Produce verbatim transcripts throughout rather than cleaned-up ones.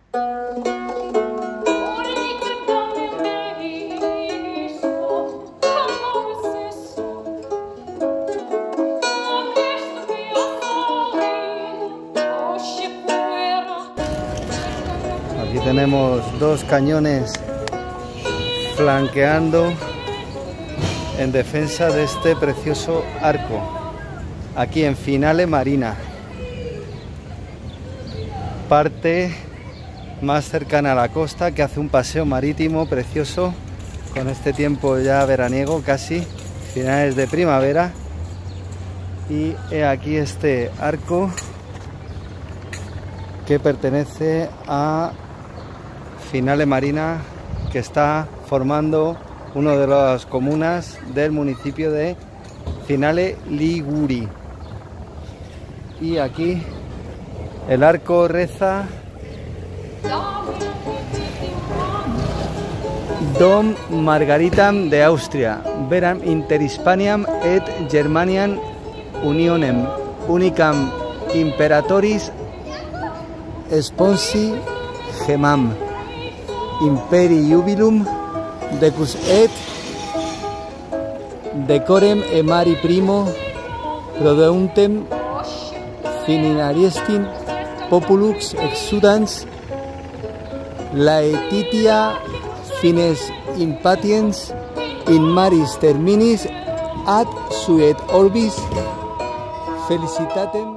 Aquí tenemos dos cañones flanqueando en defensa de este precioso arco, aquí en Finale Marina, parte más cercana a la costa, que hace un paseo marítimo precioso con este tiempo ya veraniego, casi finales de primavera. Y he aquí este arco que pertenece a Finale Marina, que está formando una de las comunas del municipio de Finale Liguri. Y aquí el arco reza: Dom Margaritam de Austria, veram inter Hispaniam et Germaniam unionem, unicam imperatoris sponsi gemam, imperi jubilum decus et decorem e mari primo prodeuntem fininariestin populux exudans laetitia fines impatiens in maris terminis ad suet orbis felicitatem.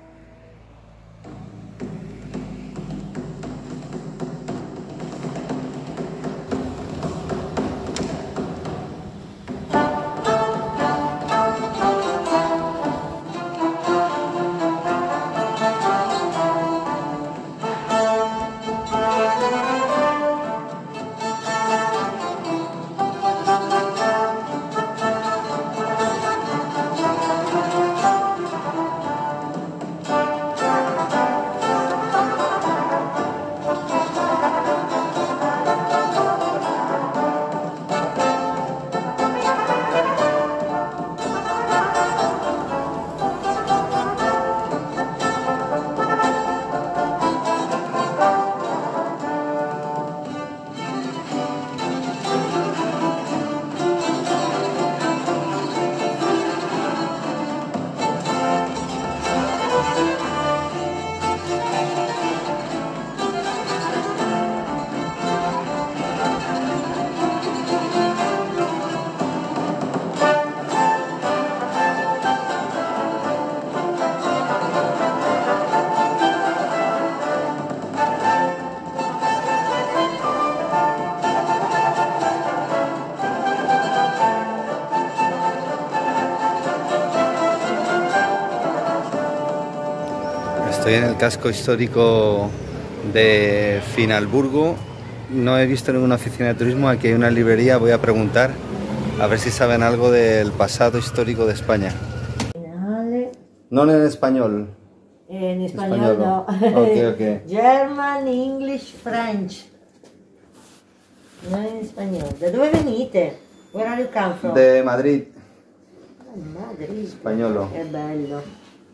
Estoy en el casco histórico de Finalburgo. No he visto ninguna oficina de turismo. Aquí hay una librería. Voy a preguntar a ver si saben algo del pasado histórico de España. No en español. En español, español no. Okay, okay. German, English, French. No en español. ¿De dove venite? Where are you come from? De Madrid. Madrid. Españolo. Che bello.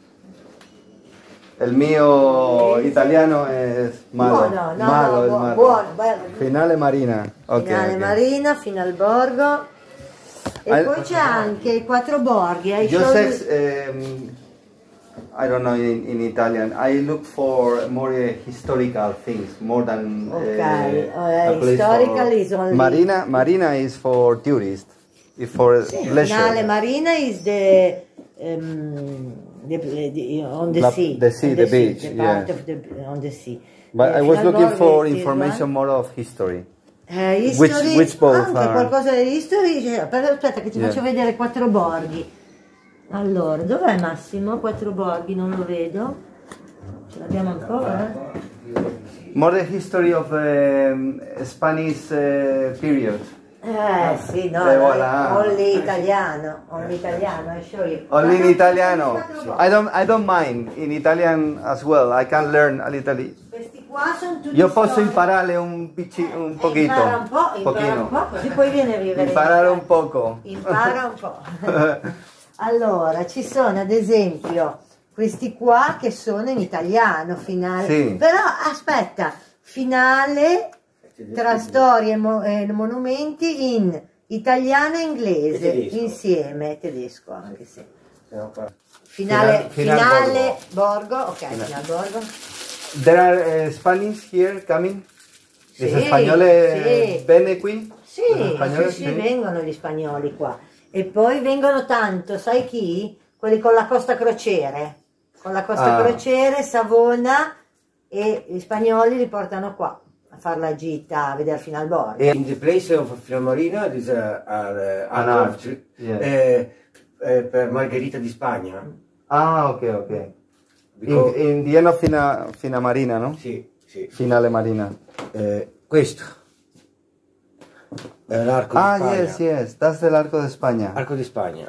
El mío italiano es malo. No, no, no, malo, no, es buono, malo. buono, bello. Finale Marina. Okay, Finale okay. Marina, Finalborgo. E I, poi c'è anche i quattro borghi. I Joseph, um, I don't know in, in Italian. I look for more uh, historical things, more than okay. uh, uh, a place historical for... is only... Marina, Marina is for tourists, is for sì, leisure. Finale Marina is the... Um, The, the, on the La, sea, the sea, on the, the beach, sea, the yeah. part of the, on the sea. But uh, I was looking for is information more of history. Uh, history, which, which both anche are... qualcosa di history, cioè, però aspetta che ti yeah. faccio vedere quattro borghi. Allora, dov'è Massimo? Quattro borghi, non lo vedo. Ce l'abbiamo ancora? More the history of um, Spanish uh, period. Eh sì, no, Eh, voilà. only italiano, only italiano, I show you. Only in Italiano. I don't, I don't mind in Italian as well. I can learn a little. Questi qua sono tutti Io posso storici. imparare un, pici, un pochito. Impara un po', impara pochino. un po', così poi viene a vivere. Imparare in un poco. Impara un po'. Allora, ci sono ad esempio questi qua che sono in italiano finale. Sì. Però aspetta, finale tra storie e mo eh, monumenti in italiano e inglese, tedesco. insieme, tedesco anche se. Final- Finale, final finale Borgo, ok, Final. final Borgo. There are uh, Spanish here coming. Sì, Los españoles sì. vienen qui? Sì, Los españoles, sì, sì, vengono gli spagnoli qua. E poi vengono tanto, sai chi? Quelli con la Costa Crociere. Con la Costa Ah. Crociere, Savona, e gli spagnoli li portano qua a fare la gita, a vedere fino al borgo. In the place of Filamarina, there is a, a, a An art, art, yeah. eh, eh, per Margherita di Spagna. Ah, ok, ok. In, Because- in the end of Fina, Fina Marina, no? Sì, sì. Finale Marina. Eh, questo è l'arco Ah, di Spagna. yes, yes. That's the Arco de España. Arco di Spagna.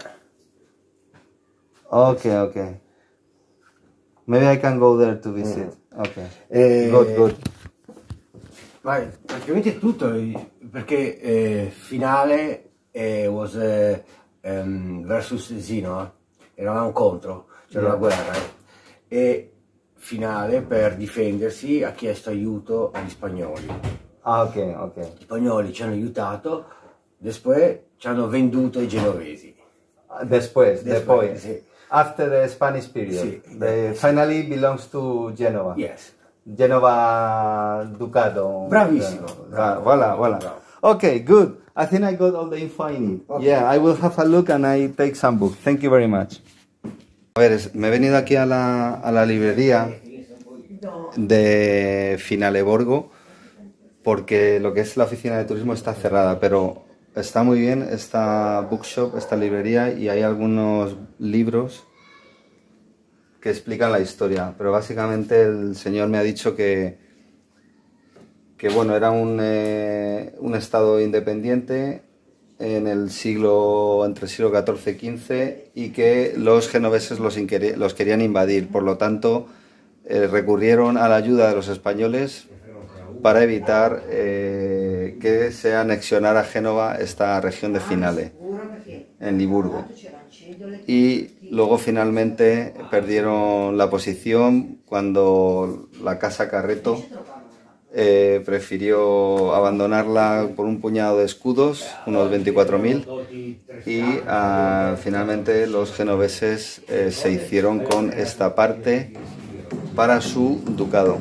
Okay, okay. Maybe I can go there to visit. Okay. Eh, Good, good. Ma praticamente tutto, eh, perché eh, finale eh, was eh, ehm, versus Zino, eravamo contro, c'era Yeah. una guerra, eh, e finale per difendersi ha chiesto aiuto agli spagnoli. Ah, okay, okay. Gli spagnoli ci hanno aiutato, después ci hanno venduto ai genovesi. Uh, Después, Después, después. sì. After the Spanish period. Sì. The finally belongs to Genova. Yes. Genova Ducato. Bravissimo. Uh, Bravo. Voilà, voilà. Bravo. Okay, good. I think I got all the info I need. Okay. Yeah, I will have a look and I take some books. Thank you very much. A ver, es- me he venido aquí a la, a la librería de Finale Borgo porque lo que es la oficina de turismo está cerrada, pero está muy bien esta bookshop, esta librería, y hay algunos libros que explican la historia, pero básicamente el señor me ha dicho que, que bueno, era un, eh, un estado independiente en el siglo, entre el siglo catorce y quince, y que los genoveses los, inqueri- los querían invadir, por lo tanto eh, recurrieron a la ayuda de los españoles para evitar eh, que se anexionara Génova, esta región de Finale, en Liburgo. Y luego finalmente perdieron la posición cuando la casa Carreto eh, prefirió abandonarla por un puñado de escudos, unos veinticuatro mil, y ah, finalmente los genoveses eh, se hicieron con esta parte para su ducado.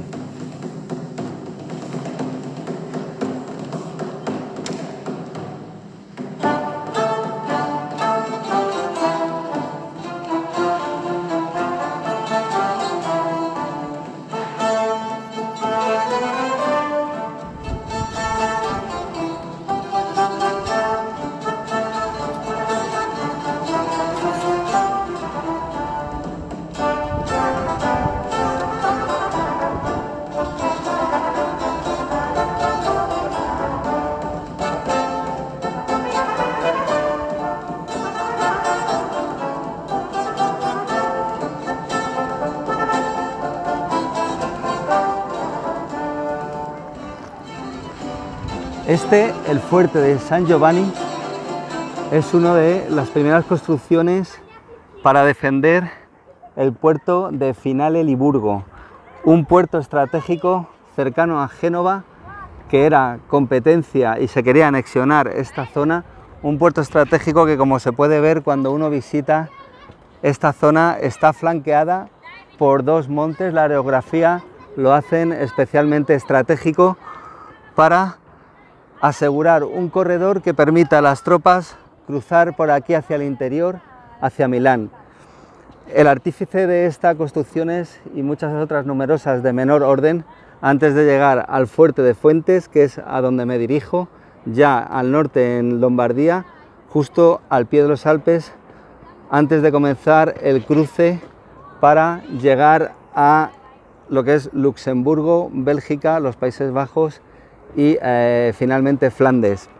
Este, el fuerte de San Giovanni, es una de las primeras construcciones para defender el puerto de Finale Liburgo, un puerto estratégico cercano a Génova que era competencia y se quería anexionar esta zona, un puerto estratégico que, como se puede ver cuando uno visita esta zona, está flanqueada por dos montes. La aerografía lo hacen especialmente estratégico para asegurar un corredor que permita a las tropas cruzar por aquí hacia el interior, hacia Milán. El artífice de estas construcciones y muchas otras numerosas de menor orden, antes de llegar al fuerte de Fuentes, que es a donde me dirijo, ya al norte en Lombardía, justo al pie de los Alpes, antes de comenzar el cruce para llegar a lo que es Luxemburgo, Bélgica, los Países Bajos y eh, finalmente Flandes.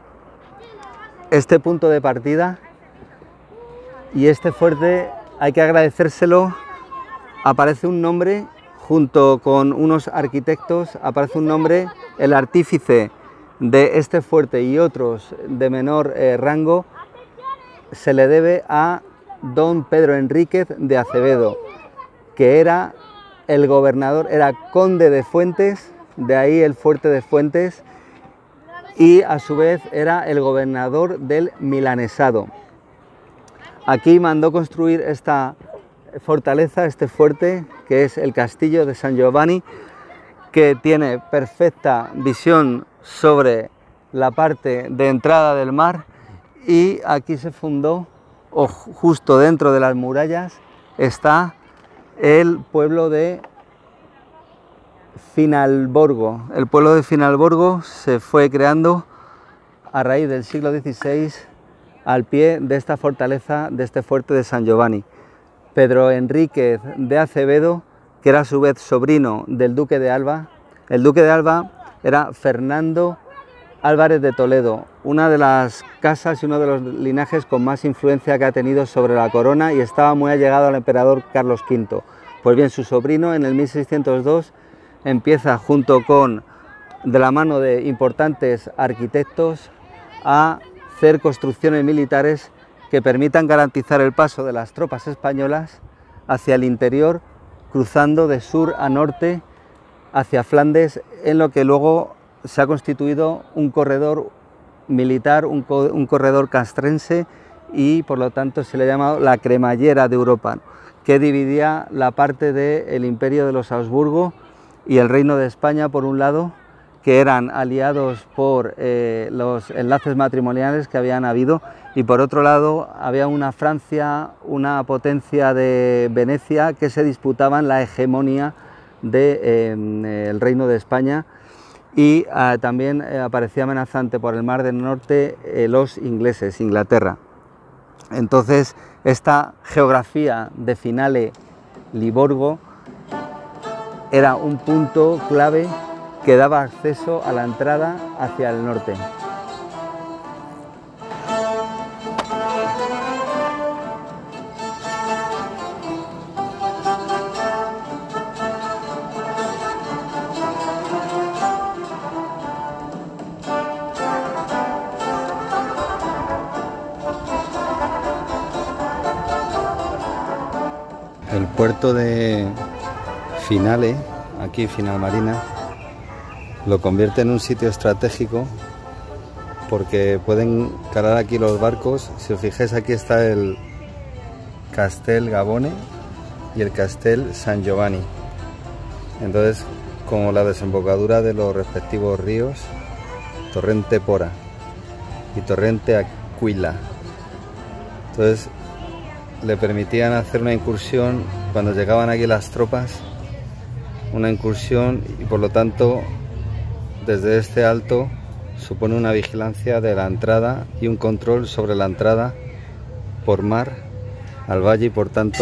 Este punto de partida y este fuerte hay que agradecérselo. Aparece un nombre junto con unos arquitectos, aparece un nombre, el artífice de este fuerte y otros de menor eh, rango se le debe a don Pedro Enríquez de Acevedo, que era el gobernador, era conde de Fuentes de ahí el fuerte de Fuentes, y a su vez era el gobernador del Milanesado. Aquí mandó construir esta fortaleza, este fuerte, que es el castillo de San Giovanni, que tiene perfecta visión sobre la parte de entrada del mar, y aquí se fundó, o justo dentro de las murallas, está el pueblo de Finalborgo. El pueblo de Finalborgo se fue creando a raíz del siglo dieciséis al pie de esta fortaleza, de este fuerte de San Giovanni. Pedro Enríquez de Acevedo, que era a su vez sobrino del duque de Alba. El duque de Alba era Fernando Álvarez de Toledo, una de las casas y uno de los linajes con más influencia que ha tenido sobre la corona, y estaba muy allegado al emperador Carlos quinto. Pues bien, su sobrino en el mil seiscientos dos empieza, junto con, de la mano de importantes arquitectos, a hacer construcciones militares que permitan garantizar el paso de las tropas españolas hacia el interior, cruzando de sur a norte hacia Flandes, en lo que luego se ha constituido un corredor militar, un, co un corredor castrense, y por lo tanto se le ha llamado la cremallera de Europa, que dividía la parte del imperio de los Habsburgo y el reino de España por un lado, que eran aliados por eh, los enlaces matrimoniales que habían habido, y por otro lado había una Francia, una potencia de Venecia, que se disputaban la hegemonía del de, eh, reino de España, y eh, también eh, aparecía amenazante por el Mar del Norte eh, los ingleses, Inglaterra. Entonces esta geografía de Finale Liborgo era un punto clave que daba acceso a la entrada hacia el norte. El puerto de Finale, aquí Finalmarina, lo convierte en un sitio estratégico porque pueden calar aquí los barcos. Si os fijáis, aquí está el Castel Gabone y el Castel San Giovanni. Entonces, como la desembocadura de los respectivos ríos, Torrente Pora y Torrente Aquila. Entonces, le permitían hacer una incursión cuando llegaban aquí las tropas, una incursión, y por lo tanto desde este alto supone una vigilancia de la entrada y un control sobre la entrada por mar al valle, y por tanto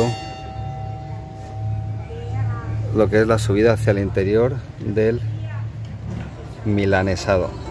lo que es la subida hacia el interior del Milanesado.